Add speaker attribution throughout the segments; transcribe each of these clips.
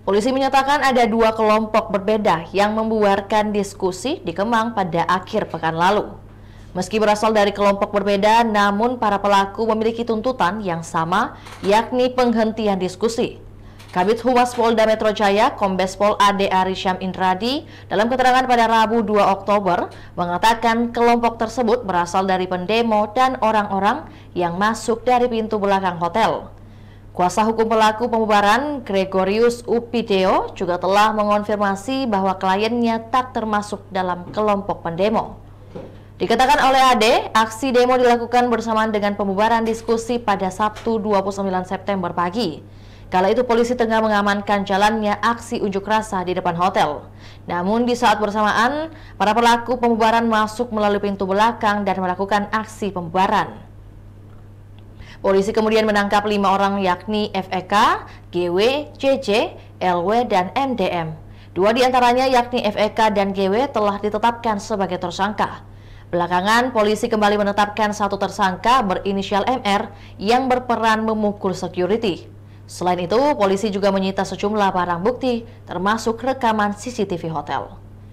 Speaker 1: Polisi menyatakan ada dua kelompok berbeda yang membuarkan diskusi di Kemang pada akhir pekan lalu. Meski berasal dari kelompok berbeda, namun para pelaku memiliki tuntutan yang sama, yakni penghentian diskusi. Kabid Humas Polda Metro Jaya, Kombes Pol Ade Arisyam Indradi, dalam keterangan pada Rabu 2 Oktober, mengatakan kelompok tersebut berasal dari pendemo dan orang-orang yang masuk dari pintu belakang hotel. Kuasa hukum pelaku pembubaran, Gregorius Upideo, juga telah mengonfirmasi bahwa kliennya tak termasuk dalam kelompok pendemo. Dikatakan oleh Ade, aksi demo dilakukan bersamaan dengan pembubaran diskusi pada Sabtu 29 September pagi. Kala itu polisi tengah mengamankan jalannya aksi unjuk rasa di depan hotel. Namun di saat bersamaan, para pelaku pembubaran masuk melalui pintu belakang dan melakukan aksi pembubaran. Polisi kemudian menangkap 5 orang yakni FEK, GW, JJ, LW, dan MDM. 2 diantaranya yakni FEK dan GW telah ditetapkan sebagai tersangka. Belakangan, polisi kembali menetapkan 1 tersangka berinisial MR yang berperan memukul security. Selain itu, polisi juga menyita sejumlah barang bukti, termasuk rekaman CCTV hotel.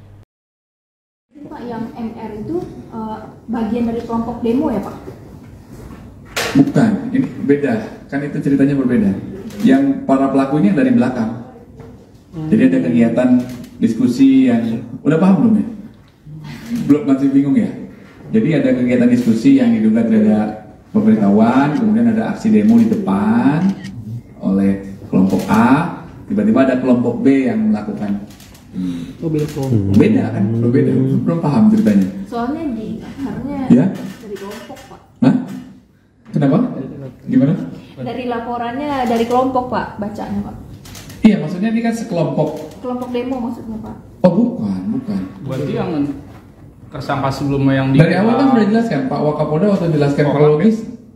Speaker 2: Pak, yang MR itu bagian dari kelompok demo ya, Pak?
Speaker 3: Bukan, ini beda, kan itu ceritanya berbeda. Yang para pelaku ini dari belakang. Jadi ada kegiatan diskusi yang, udah paham belum ya? Belum, masih bingung ya? Jadi ada kegiatan diskusi yang diduga tidak pemberitahuan, kemudian ada aksi demo di depan oleh kelompok A, tiba-tiba ada kelompok B yang melakukan. Beda kan? Berbeda, belum paham ceritanya.
Speaker 2: Soalnya harusnya
Speaker 3: ya?
Speaker 2: Dari kelompok, Pak.
Speaker 3: Hah? Kenapa? Gimana?
Speaker 2: Dari laporannya dari kelompok, Pak, bacanya, Pak.
Speaker 3: Iya, maksudnya ini kan sekelompok.
Speaker 2: Kelompok demo maksudnya, Pak.
Speaker 3: Oh, bukan.
Speaker 4: Berarti yang tersangka sebelumnya yang
Speaker 3: dari awal kan sudah jelaskan, Pak Wakapolda waktu jelaskan kronologis.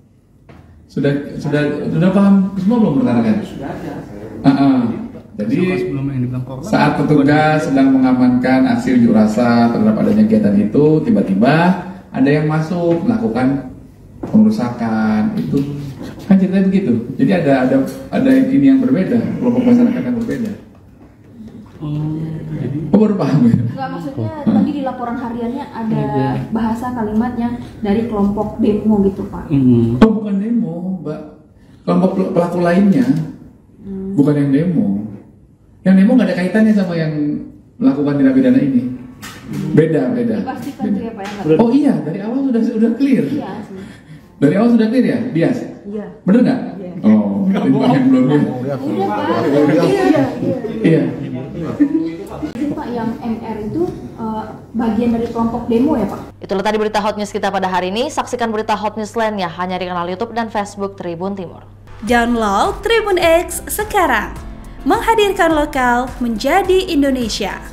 Speaker 3: Sudah paham semua belum menerangkan? Sudah ada. Jadi saat petugas sedang mengamankan aksi unjuk rasa terhadap adanya kegiatan itu, tiba-tiba ada yang masuk melakukan pengerusakan itu, kan ceritanya begitu. Jadi ada ini yang berbeda, kelompok masyarakat yang berbeda. Oh, baru paham ya?
Speaker 2: Enggak, maksudnya tadi di laporan hariannya ada bahasa kalimatnya dari kelompok demo gitu, Pak.
Speaker 3: Oh, bukan demo, Mbak. Kelompok pelaku lainnya, bukan yang demo. Yang demo nggak ada kaitannya sama yang melakukan tindak pidana ini. Beda.
Speaker 2: Dipastikan tuh ya, Pak, ya?
Speaker 3: Oh iya, dari awal sudah clear.
Speaker 2: Iya sih.
Speaker 3: Dari awal sudah clear ya, Bias?
Speaker 2: Iya.
Speaker 3: Bener nggak? Iya. Oh, yang belum ya?
Speaker 2: Udah, Pak.
Speaker 3: Iya.
Speaker 2: Pak, yang MR itu bagian dari kelompok demo ya, Pak?
Speaker 1: Itulah tadi berita Hot News kita pada hari ini. Saksikan berita Hot News lainnya hanya di kanal YouTube dan Facebook Tribun Timur.
Speaker 5: Download Tribun X sekarang. Menghadirkan lokal menjadi Indonesia.